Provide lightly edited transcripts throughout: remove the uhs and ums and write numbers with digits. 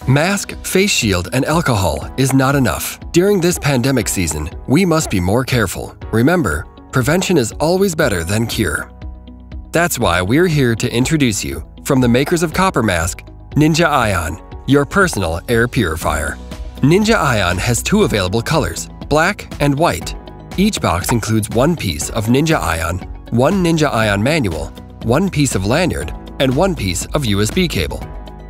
Mask, face shield, and alcohol is not enough. During this pandemic season, we must be more careful. Remember, prevention is always better than cure. That's why we're here to introduce you, from the makers of Copper Mask, Ninja Ion, your personal air purifier. Ninja Ion has two available colors, black and white. Each box includes one piece of Ninja Ion, one Ninja Ion manual, one piece of lanyard, and one piece of USB cable.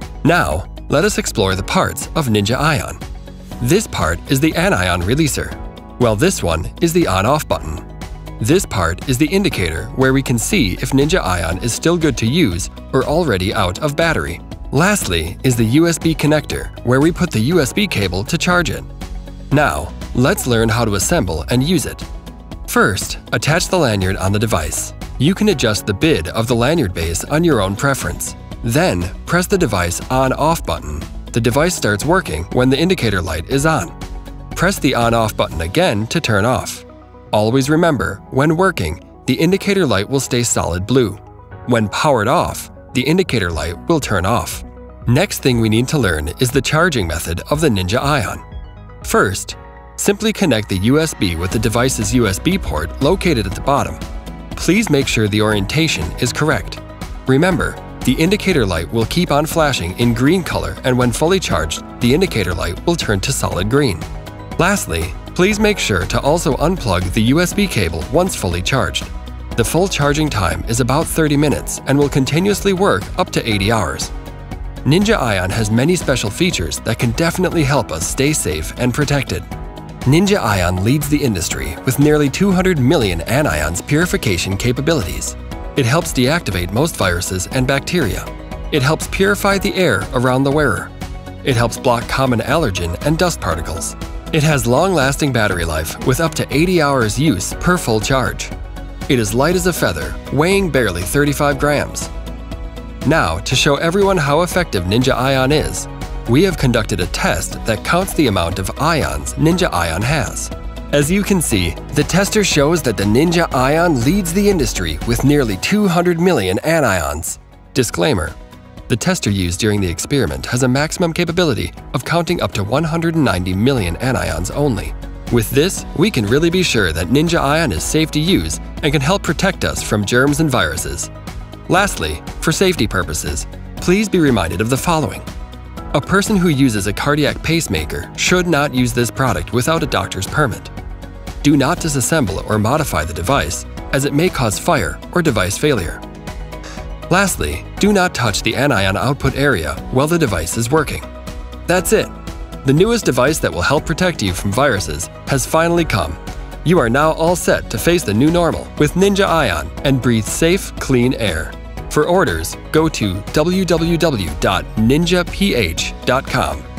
Now, let us explore the parts of Ninja Ion. This part is the anion releaser, while this one is the on-off button. This part is the indicator where we can see if Ninja Ion is still good to use or already out of battery. Lastly is the USB connector, where we put the USB cable to charge it. Now, let's learn how to assemble and use it. First, attach the lanyard on the device. You can adjust the bid of the lanyard base on your own preference. Then, press the device on-off button. The device starts working when the indicator light is on. Press the on-off button again to turn off. Always remember, when working, the indicator light will stay solid blue. When powered off, the indicator light will turn off. Next thing we need to learn is the charging method of the Ninja Ion. First, simply connect the USB with the device's USB port located at the bottom. Please make sure the orientation is correct. Remember, the indicator light will keep on flashing in green color, and when fully charged, the indicator light will turn to solid green. Lastly, please make sure to also unplug the USB cable once fully charged. The full charging time is about 30 minutes and will continuously work up to 80 hours. Ninja Ion has many special features that can definitely help us stay safe and protected. Ninja Ion leads the industry with nearly 200 million anions purification capabilities. It helps deactivate most viruses and bacteria. It helps purify the air around the wearer. It helps block common allergen and dust particles. It has long-lasting battery life with up to 80 hours use per full charge. It is light as a feather, weighing barely 35 grams. Now, to show everyone how effective Ninja Ion is, we have conducted a test that counts the amount of ions Ninja Ion has. As you can see, the tester shows that the Ninja Ion leads the industry with nearly 200 million anions. Disclaimer: the tester used during the experiment has a maximum capability of counting up to 190 million anions only. With this, we can really be sure that Ninja Ion is safe to use and can help protect us from germs and viruses. Lastly, for safety purposes, please be reminded of the following. A person who uses a cardiac pacemaker should not use this product without a doctor's permit. Do not disassemble or modify the device, as it may cause fire or device failure. Lastly, do not touch the anion output area while the device is working. That's it! The newest device that will help protect you from viruses has finally come. You are now all set to face the new normal with Ninja Ion and breathe safe, clean air. For orders, go to www.ninjaph.com.